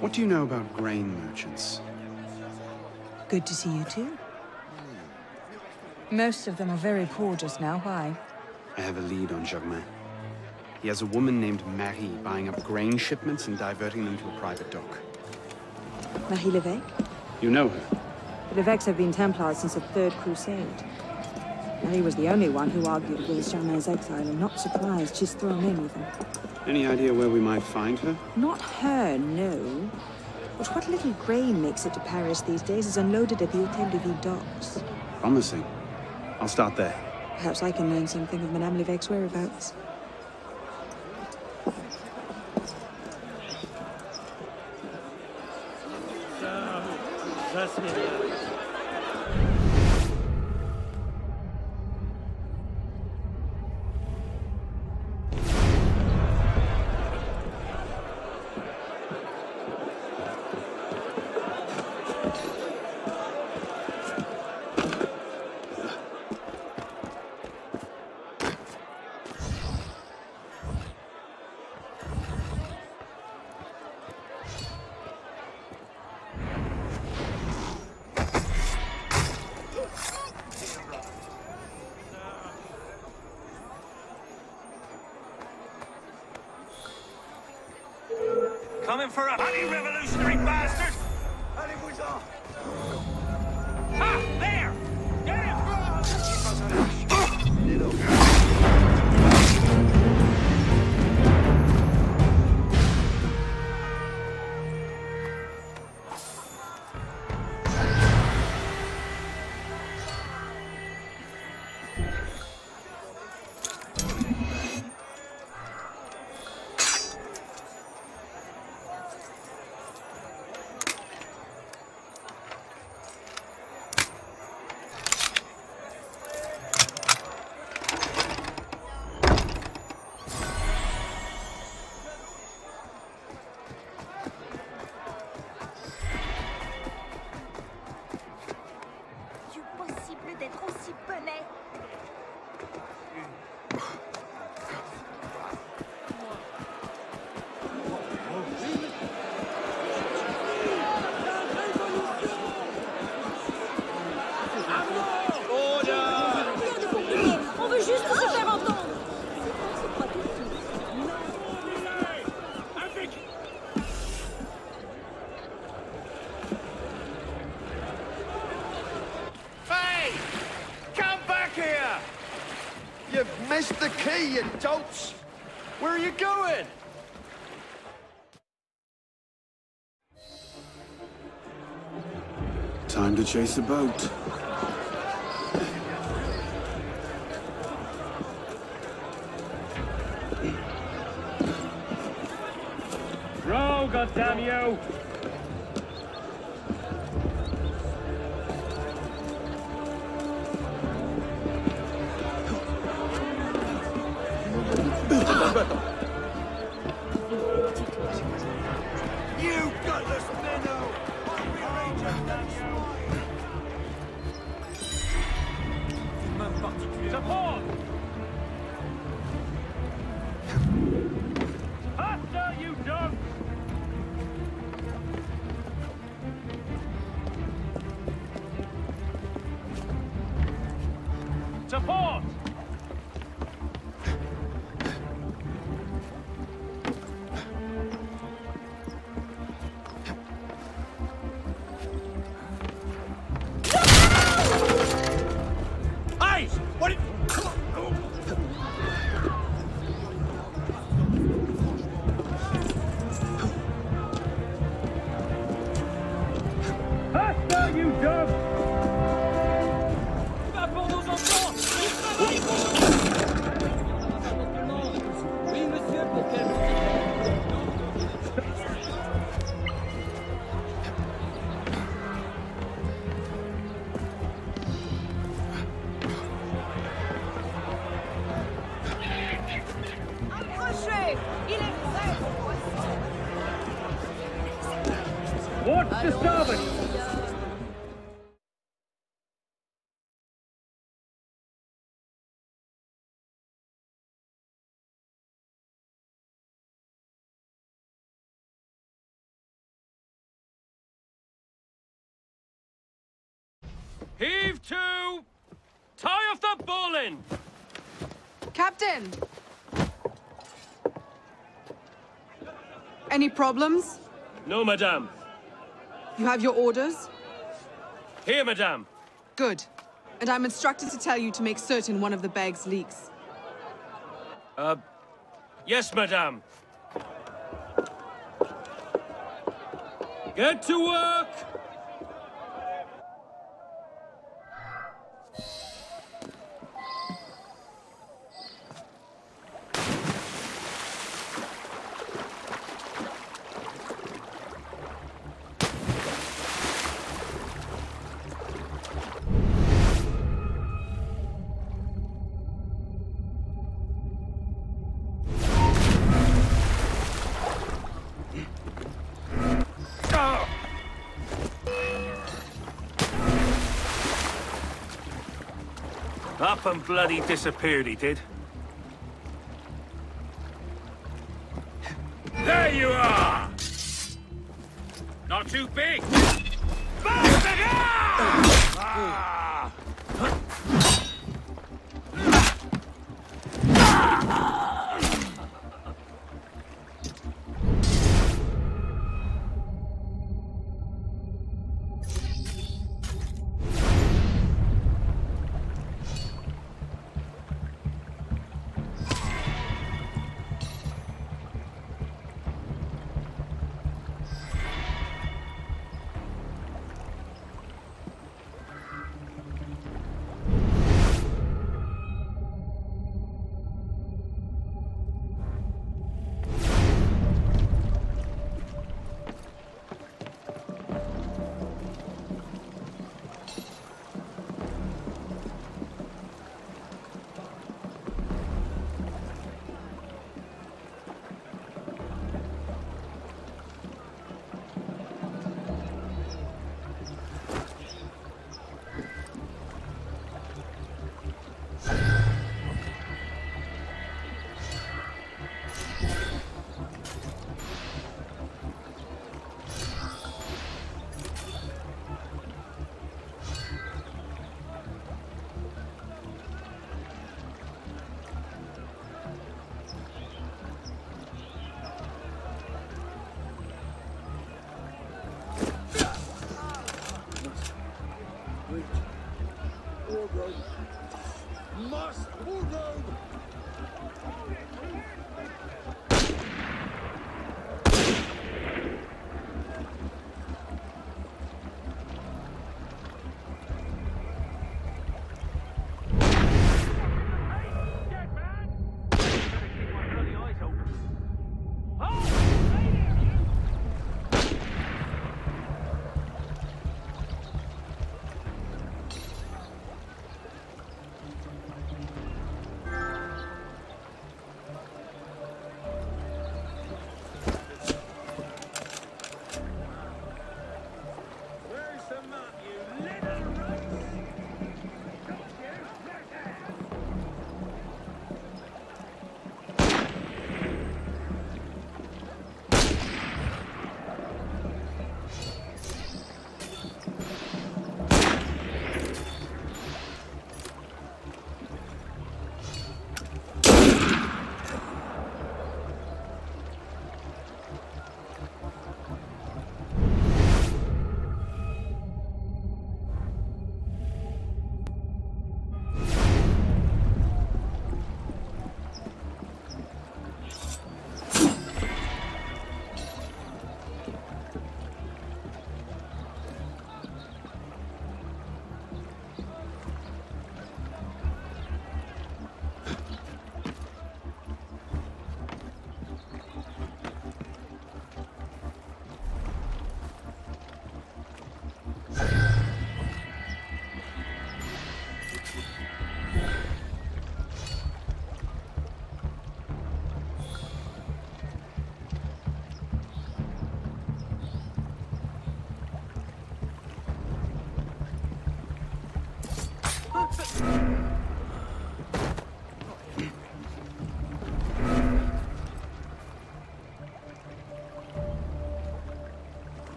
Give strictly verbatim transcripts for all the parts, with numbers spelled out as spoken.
What do you know about grain merchants? Good to see you too. Most of them are very poor just now. Why? I have a lead on Germain. He has a woman named Marie buying up grain shipments and diverting them to a private dock. Marie Levesque? You know her? The Levesques have been Templars since the Third Crusade. Marie was the only one who argued against Germain's exile. I'm not surprised she's thrown in with him. Any idea where we might find her? Not her, no. But what little grain makes it to Paris these days is unloaded at the Hôtel de Ville docks. Promising. I'll start there. Perhaps I can learn something of Madame Levesque's whereabouts. Coming for a honey revolutionary bastard! Allez-vous-en! Ah, there! Get him! D'être aussi bonnet. On veut juste se faire entendre. You've missed the key, you dolts! Where are you going? Time to chase a boat. Row, goddamn you! You gutless minnow! Support! Faster, you dog! Support! What? Faster, you dog! Pas pour nos enfants! Ils travaillent pour nous! Oui, monsieur, pour quel Approchez! Il est prêt! Watch the starboard! Heave to! Tie off the bowline! Captain! Any problems? No, madame. You have your orders? Here, madame. Good. And I'm instructed to tell you to make certain one of the bags leaks. Uh, yes, madame. Get to work! Up and bloody disappeared, he did. There you are! Not too big! Ah!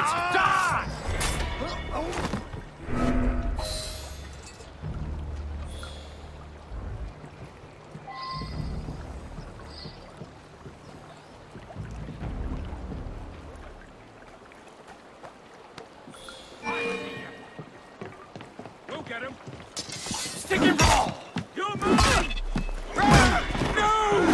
Die! We'll get him. Stick him raw! You're mine! No!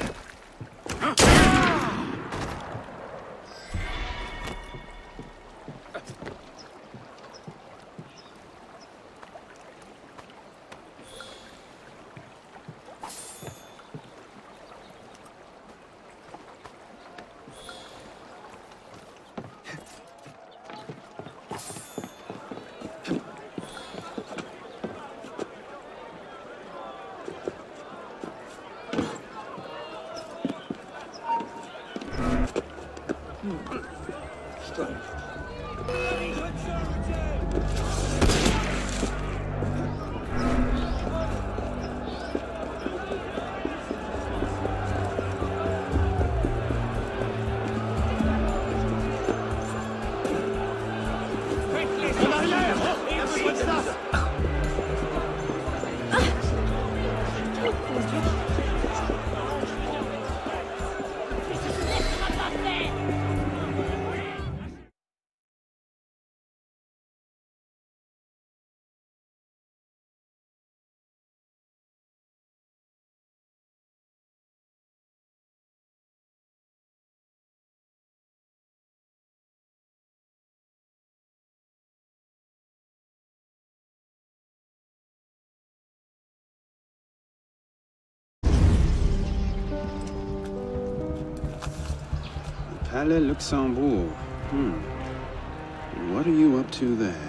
Palais Luxembourg. Hmm. What are you up to there?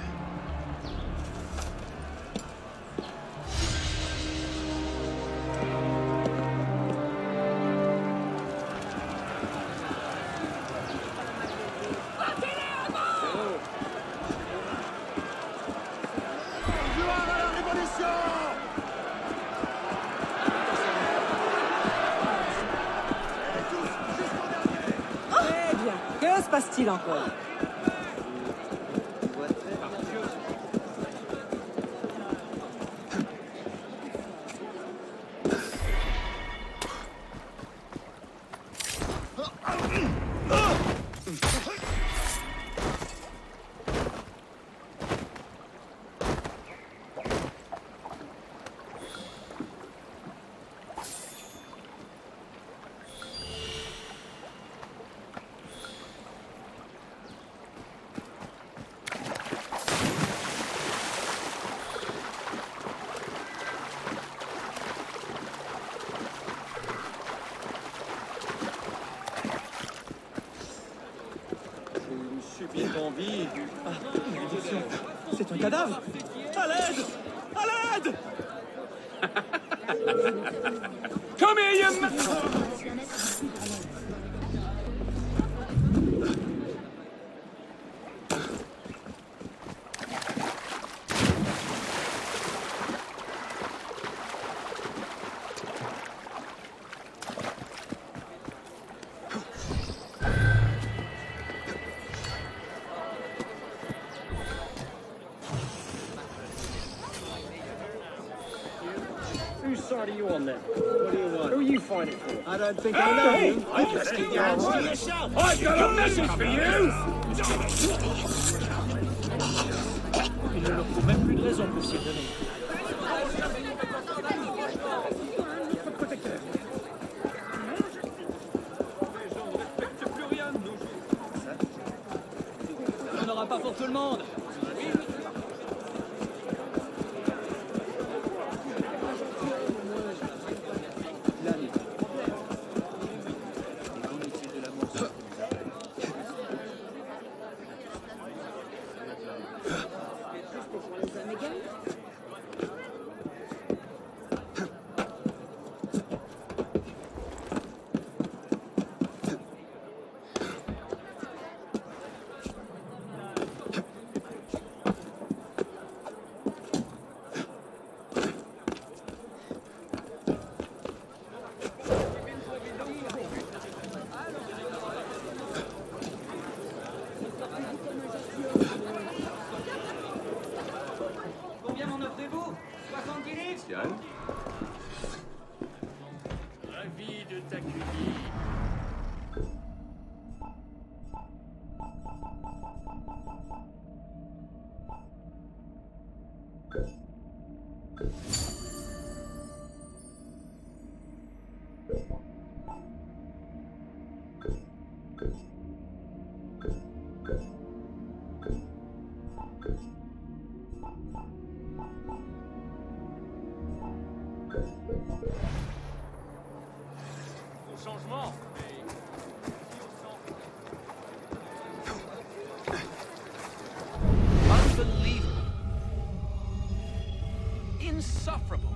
Que se passe-t-il encore? C'est un cadavre! À l'aide! À l'aide! Come here, you ma- Whose side are you on then? What do you want? Who are you fighting for? I don't think I know you. I've got Keep your hands to yourself! I've got a message for you! Il ne leur faut même plus de raison pour s'y donner. On n'aura pas pour tout le monde. Unbelievable. Insufferable.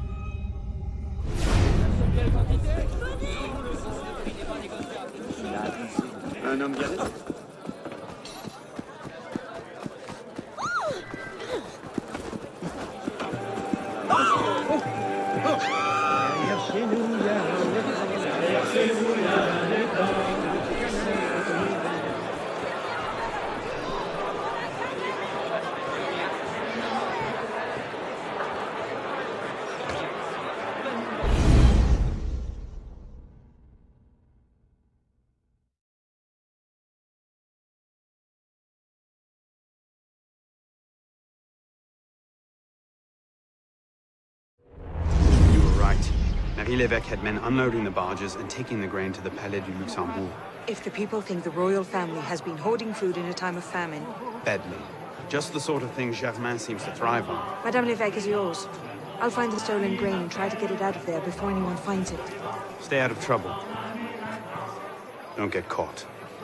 Un homme bien. Marie Lévesque had men unloading the barges and taking the grain to the Palais du Luxembourg. If the people think the royal family has been hoarding food in a time of famine... Badly. Just the sort of thing Germain seems to thrive on. Madame Lévesque is yours. I'll find the stolen grain and try to get it out of there before anyone finds it. Stay out of trouble. Don't get caught.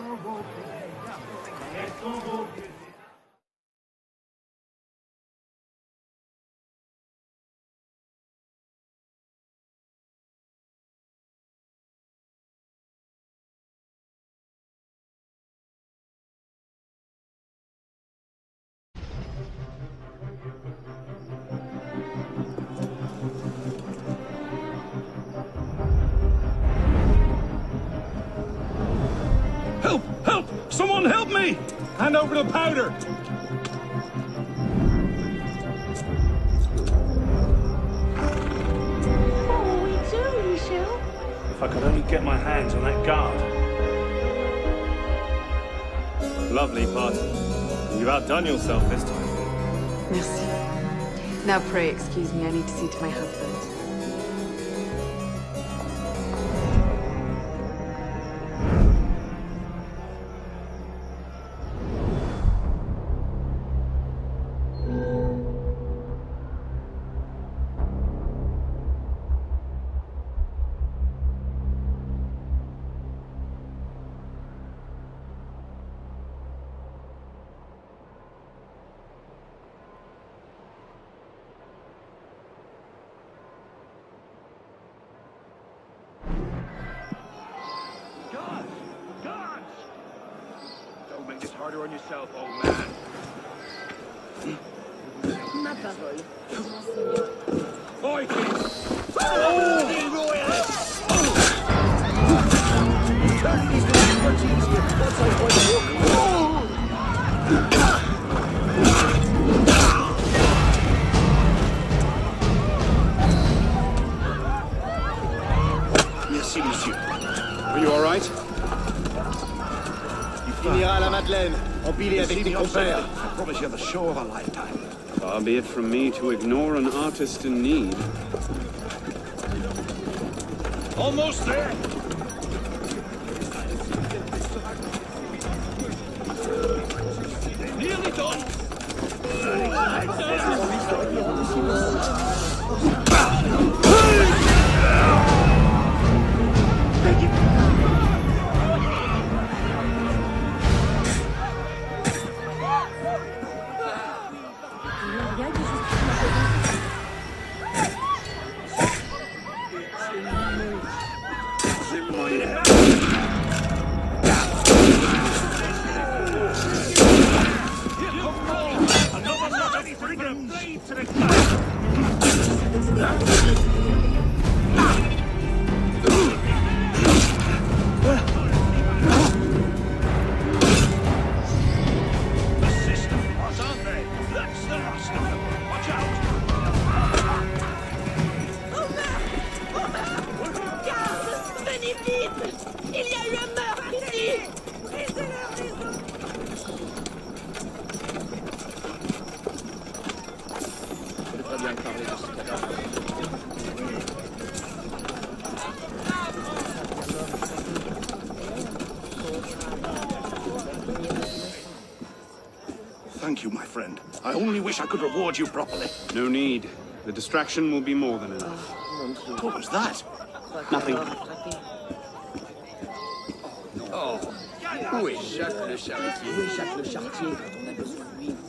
Help! Help! Someone help me! Hand over the powder! What will we do, Michel? If I could only get my hands on that guard. Lovely party. You've outdone yourself this time. Merci. Now pray excuse me, I need to see to my husband. Harder on yourself, old man. Ma parole. Oi, Merci, monsieur. Are you all right? finira à la Madeleine, empilé avec tes compères. I promise you the show of a lifetime. Far be it from me to ignore an artist in need. Almost there! Nearly done! Thank you, my friend. I only wish I could reward you properly. No need. The distraction will be more than enough. What was that? Nothing. Oh. Où est Jacques le Charretier? Où est Jacques le Charretier quand on a besoin de lui?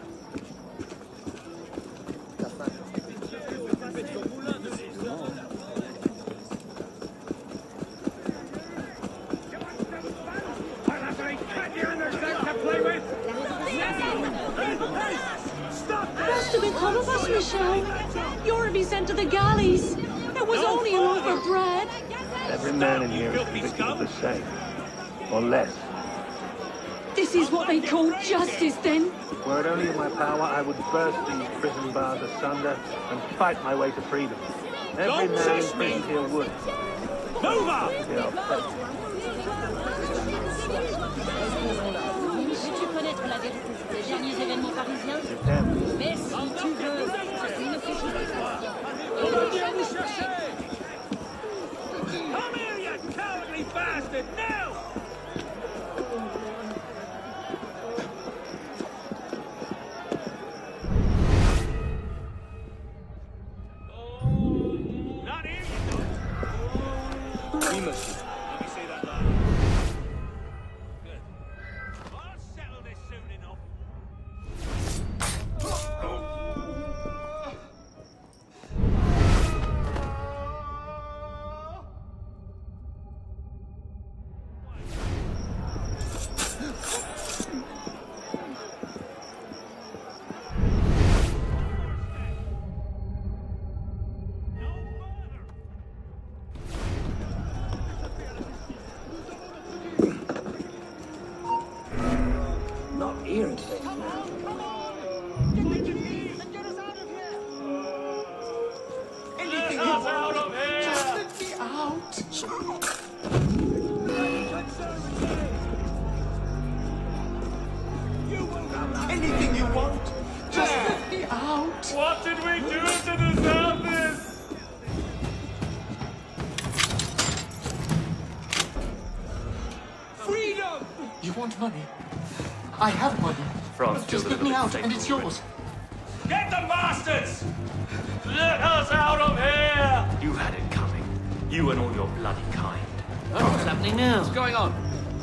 Must have been some of us, Michelle. You're to be sent to the galleys. It was only a loaf of bread. Every man in here is convicted of the same, or less. This is what they call justice, then? Were it only in my power, I would burst these prison bars asunder and fight my way to freedom. Every man in prison here would. Move up! Veux-tu connaître la vérité des derniers événements parisiens? Mais si tu veux, il ne fait Come here, you cowardly bastard! Now! Not here, you know. Oui, monsieur. Let me see that lad. Good. I'll settle this soon enough. Not here today. Anything out of here! Just let me out. Anything you want. Just let me out. What did we do to deserve this? Freedom! You want money? I have money. France, Just let me out, and it's yours. Get the bastards! Let us out of here! You had it coming. You and all your bloody kind. Oh, what's happening now? What's going on?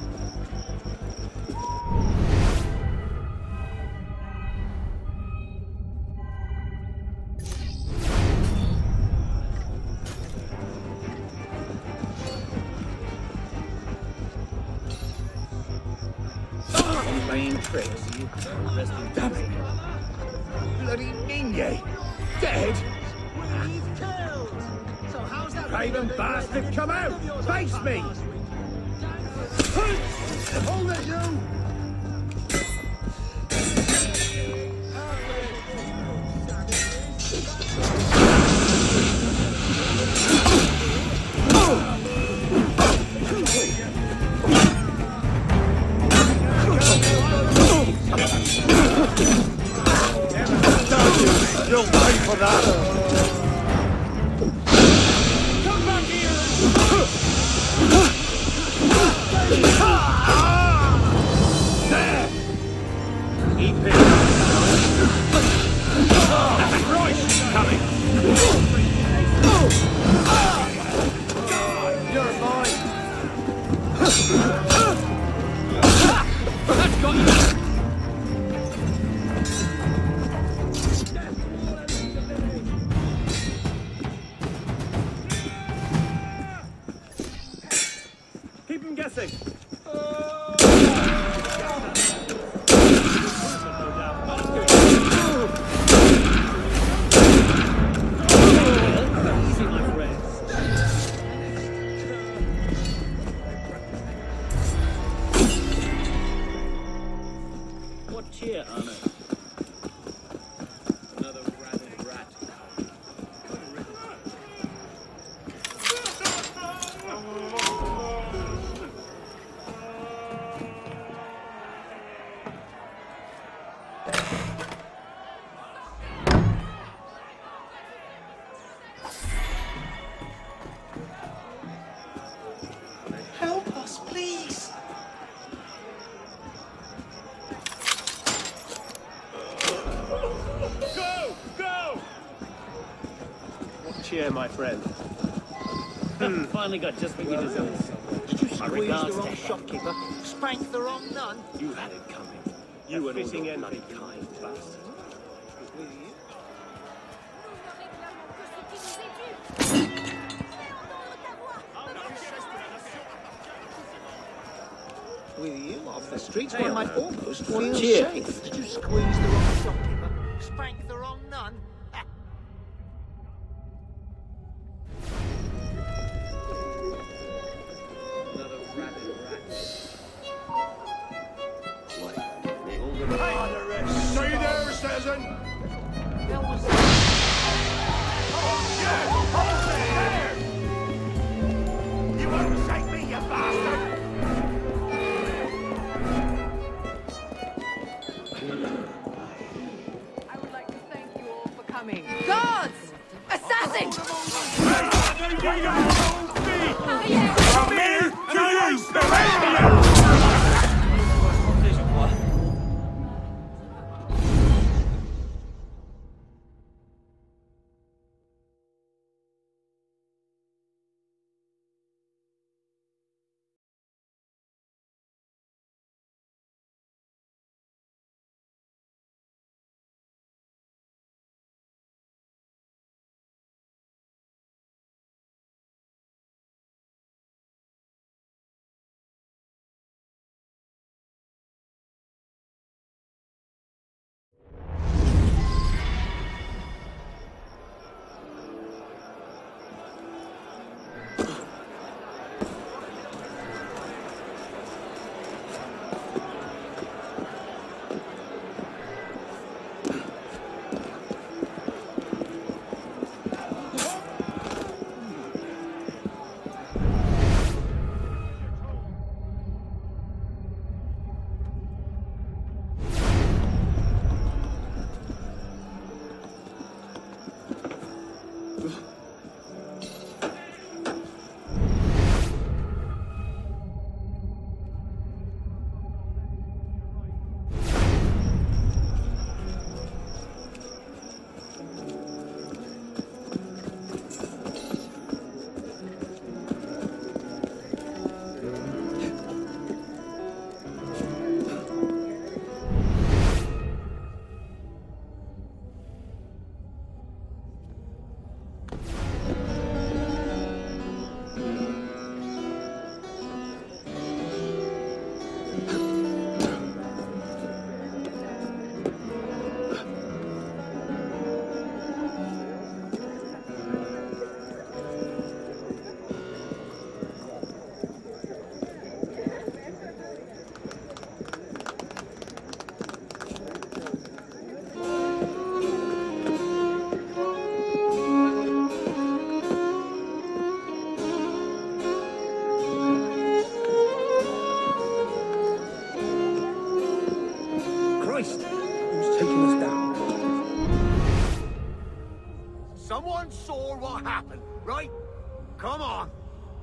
Playing tricks. Damn it. Bloody Migny. Dead? Craven bastard, come out! Face me! Hold it, you! You'll pay for that! Come back here! There! Keep it! Royce is coming! You're mine! That's got you! Keep him guessing. See my friends. What cheer, Arno? Another rabid rat. Help us, please! Go! Go! What cheer, my friend? Finally got just what you deserve. Did you squeeze regards the wrong to shopkeeper, spank the wrong nun. You had it coming. You and all your bloody kind, bastard. With you off the streets, one might almost feel Cheer. safe. Did you squeeze the wrong shopkeeper, spank the wrong nun? Stay there, Citizen! That was... Hold there! You won't shake me, you bastard! I would like to thank you all for coming. Guards! Assassins! Come here, and I use the radio! Rentrer, je crois. Someone saw what happened, right? Come on.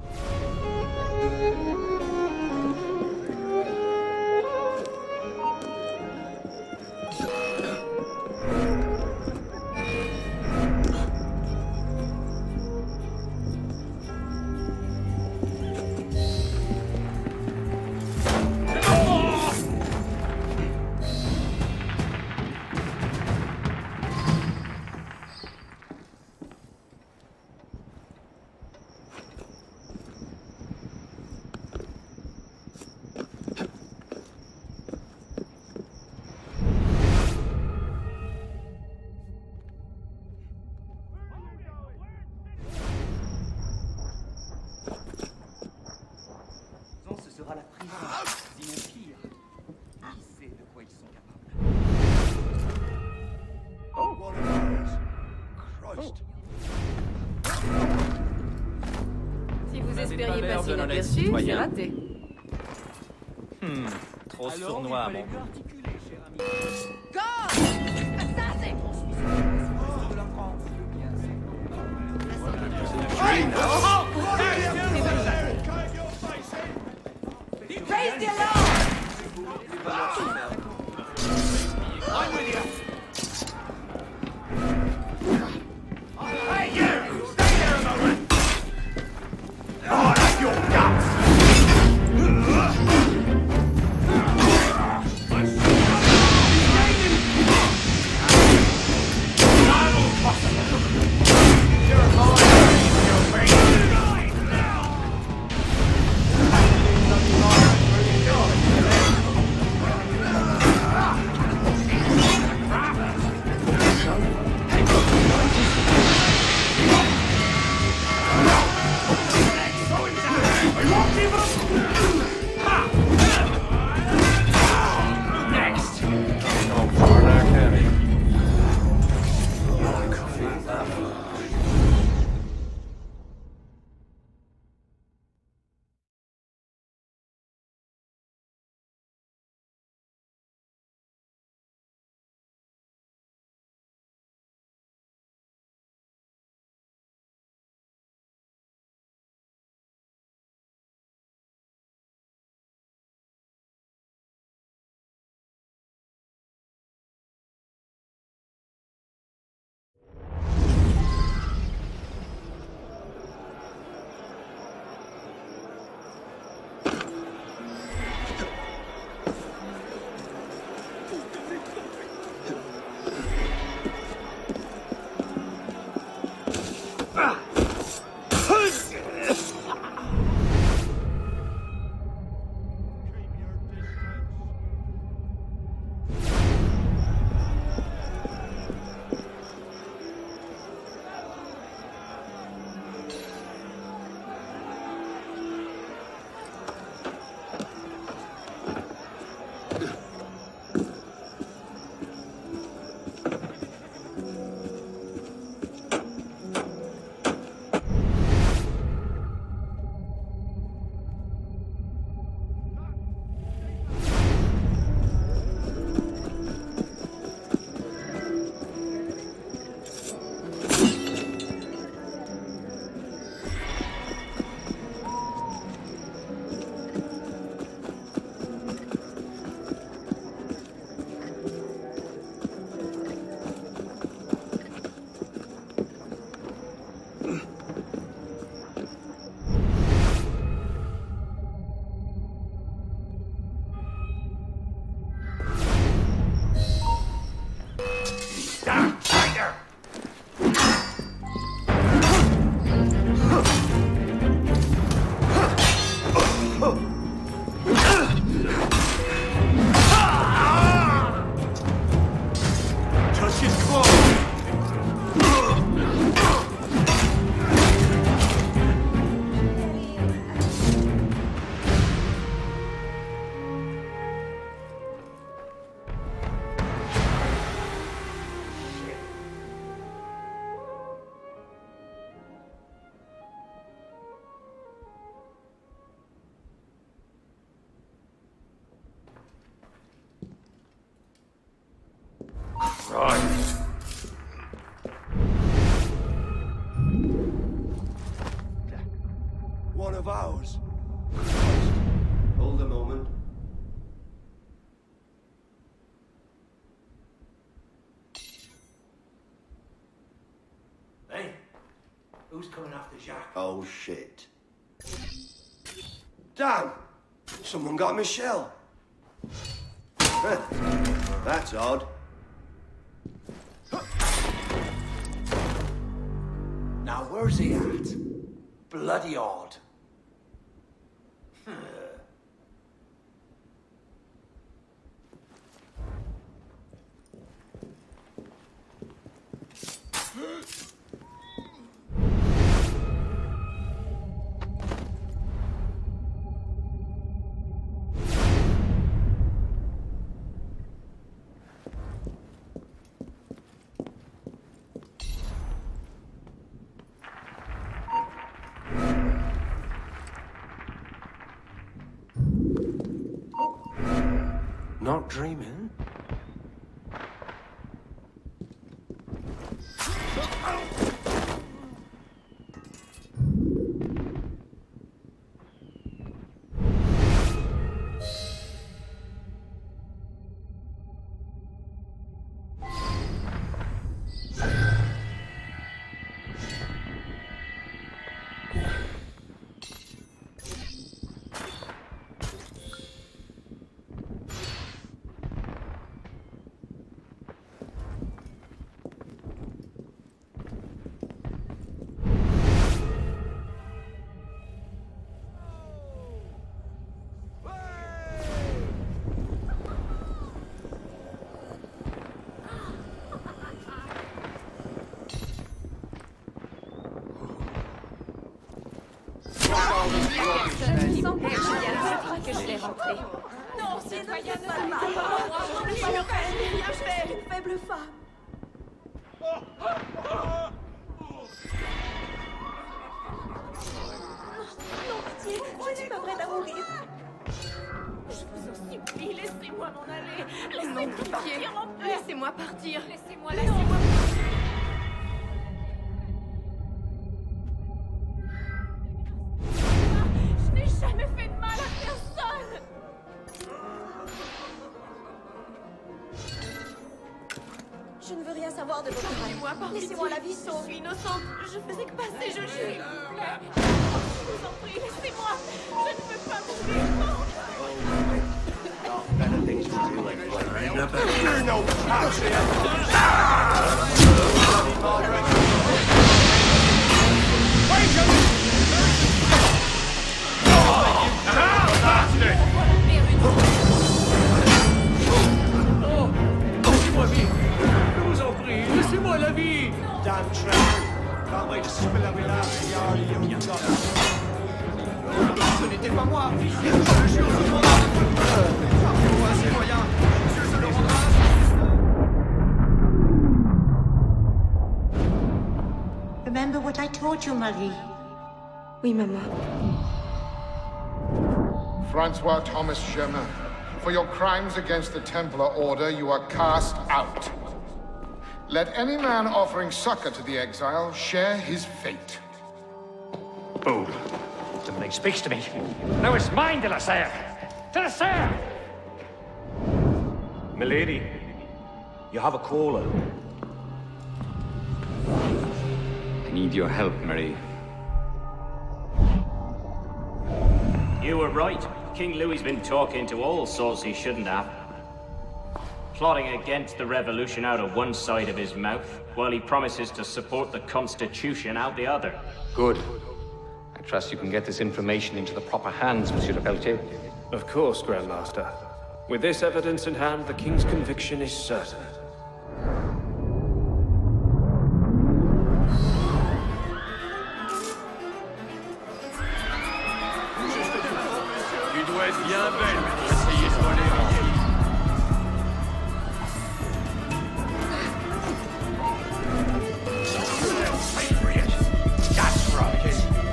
Ce sera la prison, sinon pire. Qui sait de quoi ils sont capables? Oh, what are those? Christ. Si vous Vous n'avez espériez pas l'air passer de l'honnête inaperçu, c'est citoyen. raté. Hmm, trop sournois à mon goût. Guards! Assassins! Raise the alarm! I'm with you. Hey, you! Stay there a moment! Oh, that's your guts! One of ours. Hold a moment. Hey, who's coming after Jacques? Oh, shit. Damn! Someone got Michelle. That's odd. Now, where's he at? Bloody odd. Not dreaming. Que je l'ai rentré. Non, c'est pas bien fait. Une faible femme. Non, pitié, je suis pas prête à mourir. Je vous en supplie, laissez-moi m'en aller. Laissez-moi partir en paix. Laissez-moi partir. Laissez-moi, laissez-moi partir. Je n'ai jamais fait de mal à personne. Je ne veux rien savoir de votre mal. Laissez-moi la vie sauve. Je suis innocente. Je faisais que passer, je jure. Je vous en prie, laissez-moi. Je ne veux pas mourir. You're no Laissez-moi vivre. Je vous en prie, laissez-moi la vie. Damn traitor. Can't wait to spill every last yard of you got. Ce n'était pas moi. Je jure sur mon âme. Moi, c'est loyal. told you, Marie. Oui, maman. Francois Thomas Germain, for your crimes against the Templar Order, you are cast out. Let any man offering succor to the exile share his fate. Fool. Somebody speaks to me. No, it's mine, de la Serre. De la Serre! Milady, you have a caller. I need your help, Marie. You were right. King Louis's been talking to all sorts he shouldn't have. Plotting against the revolution out of one side of his mouth, while he promises to support the Constitution out the other. Good. I trust you can get this information into the proper hands, Monsieur Le Pelletier. Of course, Grandmaster. With this evidence in hand, the King's conviction is certain. Tu dois être bien belle pour essayer de voler. That's right.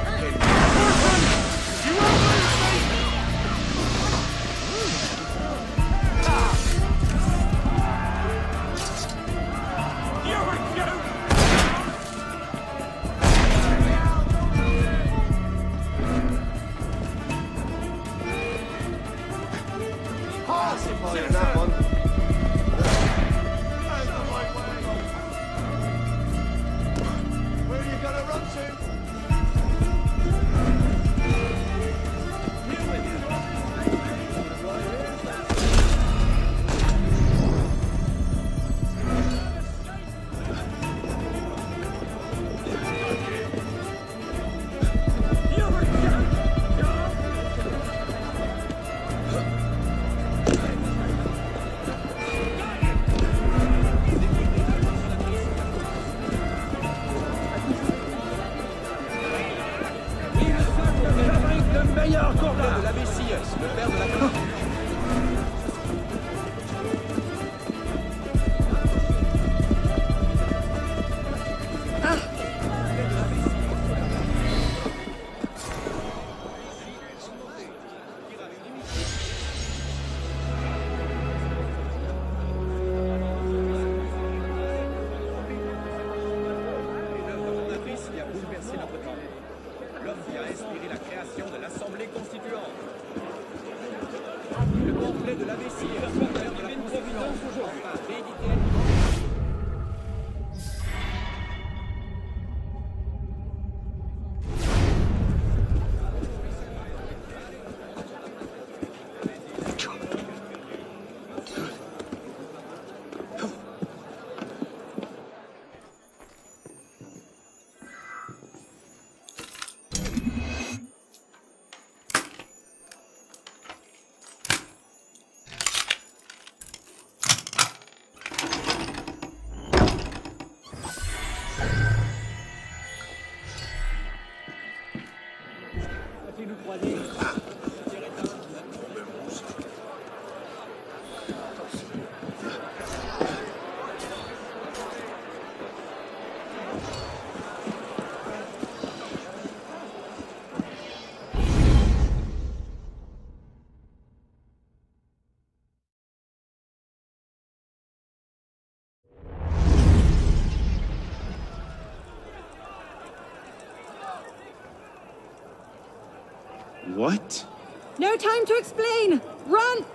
What? No time to explain! Run!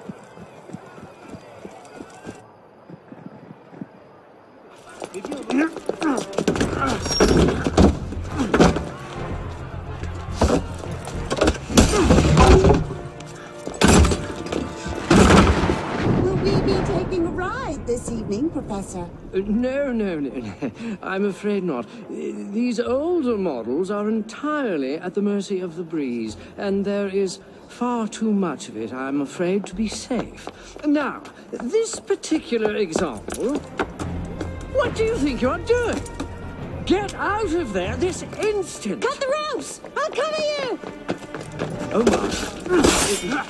Will we be taking a ride this evening, Professor? Uh, no, no, no. I'm afraid not. Uh, These older models are entirely at the mercy of the breeze, and there is far too much of it, I'm afraid, to be safe. Now, this particular example... What do you think you're doing? Get out of there this instant! Cut the ropes! I'll cover you! Oh, my.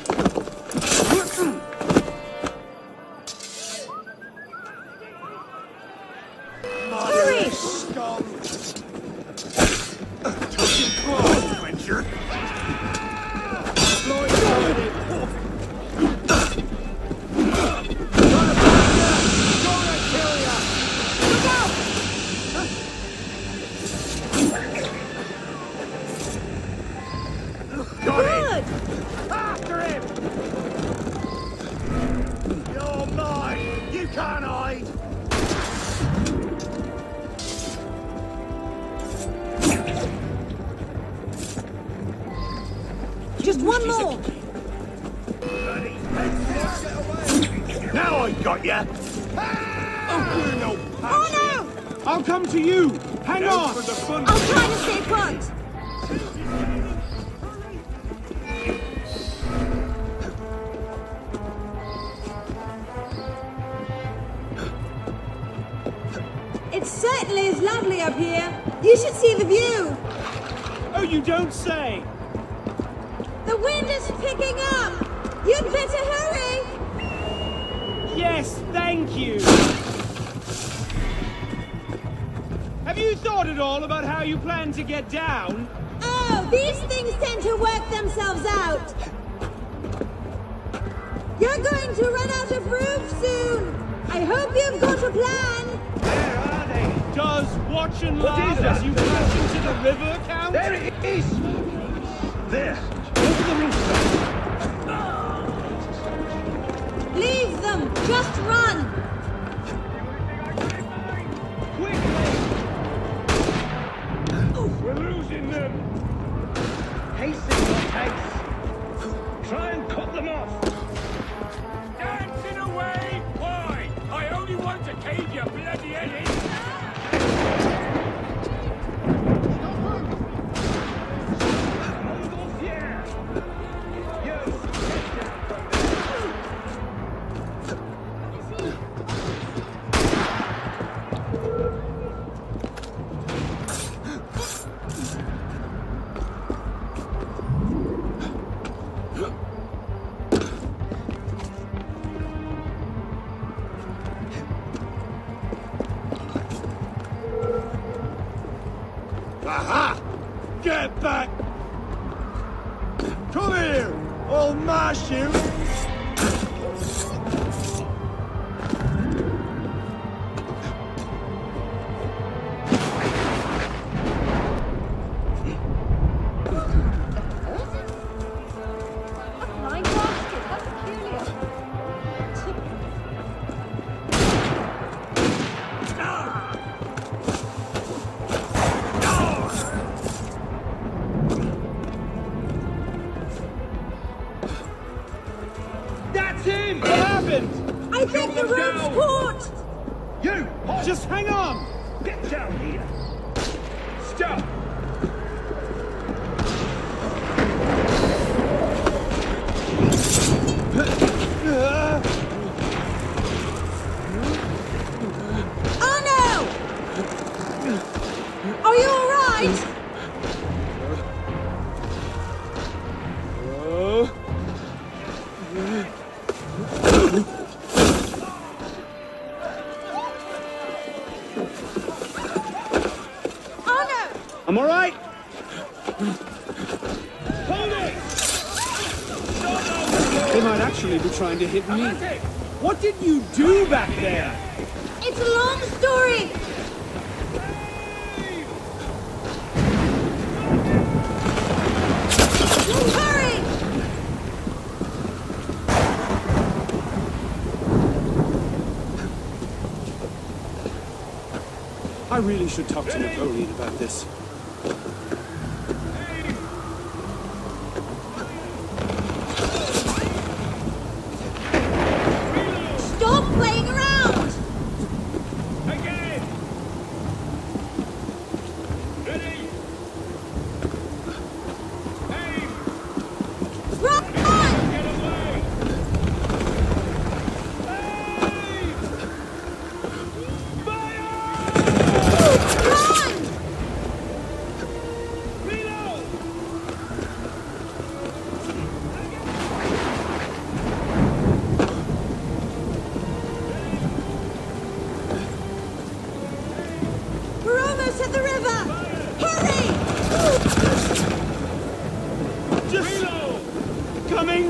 Hurry! can't hide! Just one more! Now I got ya! Oh no! I'll come to you! Hang on! I'll try to stay put! It certainly is lovely up here. You should see the view. Oh, you don't say! The wind is picking up. You'd better hurry. Yes, thank you. Have you thought at all about how you plan to get down? Oh, these things tend to work themselves out. You're going to run out of roof soon. I hope you've got a plan. Where are they? Does watch and laugh as you crash into the river count? There it is! There! Over the roof. Leave them! Just run! We're losing them! Hasten your pace! Try and cut them off! Dancing away! Why? I only want to cave your bloody head in! Aha! Get back! Come here! I'll mash you! I think the rope's caught! You! Halt. Just hang on! Get down here! Stop! Oh no! Are you all right? I'm all right. Hold it! They might actually be trying to hit me. What did you do back there? It's a long story. Hurry! I really should talk to Napoleon about this. Stop playing around! Again! Ready? Aim! Run! Get away! Aim! Fire! Run! Reload! We're almost at the river! Hurry! Just reload! Coming!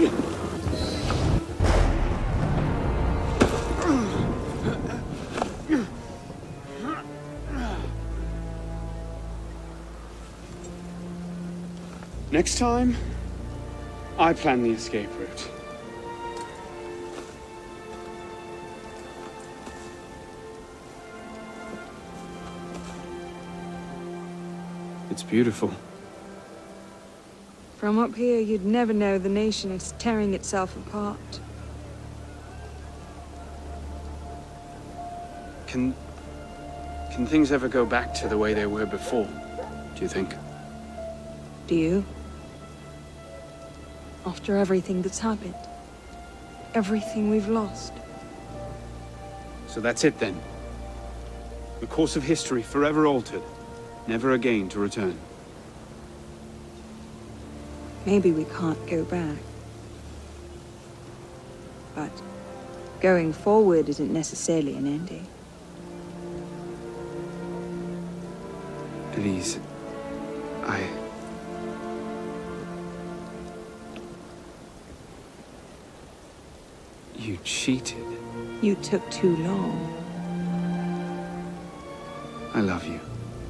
Next time, I plan the escape route. It's beautiful. From up here, you'd never know the nation is tearing itself apart. Can... Can things ever go back to the way they were before, do you think? Do you? After everything that's happened? Everything we've lost? So that's it then. The course of history forever altered, never again to return. Maybe we can't go back. But going forward isn't necessarily an ending. Elise, I... You cheated. You took too long. I love you.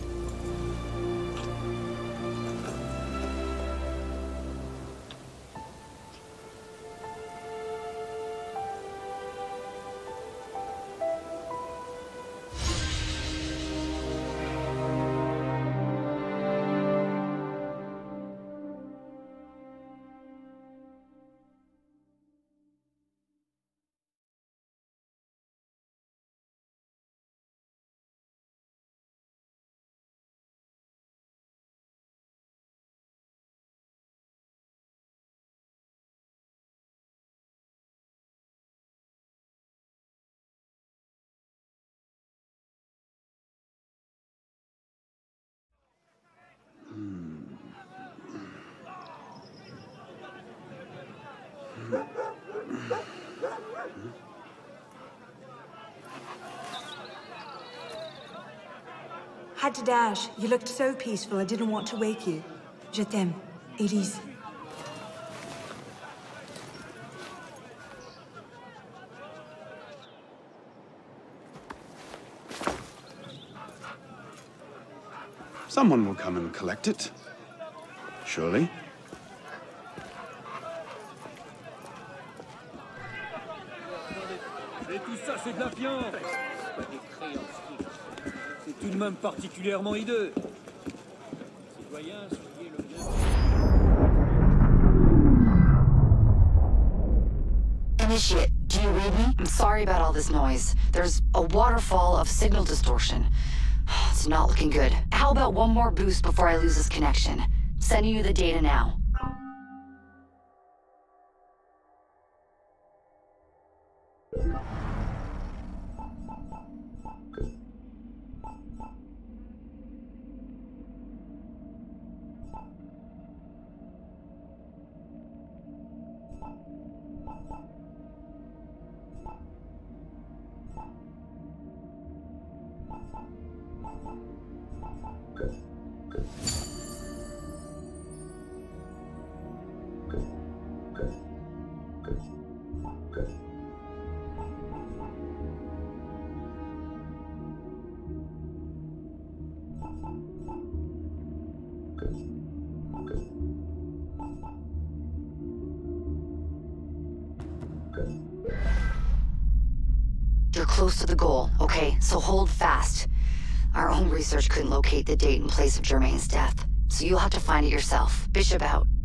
Had to dash. You looked so peaceful, I didn't want to wake you. Je t'aime, Elise. Someone will come and collect it. Surely. Et tout ça, c'est de la fiente. C'est tout de même particulièrement hideux. Citoyens, soyez le bienvenu. Initiate, do you read me? I'm sorry about all this noise. There's a waterfall of signal distortion. It's not looking good. How about one more boost before I lose this connection? Sending you the data now. You're close to the goal, okay? So hold fast. Our own research couldn't locate the date and place of Germain's death, so you'll have to find it yourself. Bishop out.